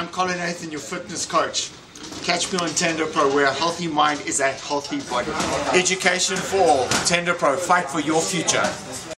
I'm Colin Nathan, your fitness coach. Catch me on Tender Pro, where a healthy mind is a healthy body. Education for all. Tender Pro, fight for your future.